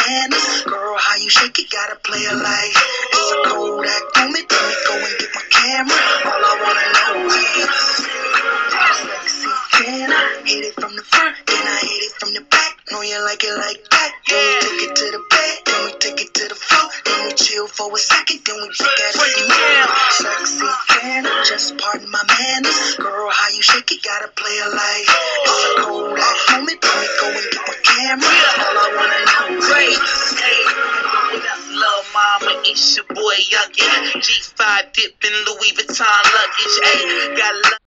manners. Girl, how you shake it, gotta play it like it's a Kodak moment. Let me go and get my camera. All I wanna know is, sexy, can I hit it from the front? Can I hit it from the back? Know you like it like that. Then we take it to the bed, then we take it to the floor. Then we chill for a second, then we look at it some more. Sexy, can I just pardon my manners? Girl, how you shake it, gotta play it like it's a Kodak moment. Let me go and get my camera. All I wanna know is, What up, lil' mama? It's your boy Youngin. G5 dipping Louis Vuitton luggage. Ayy, got love.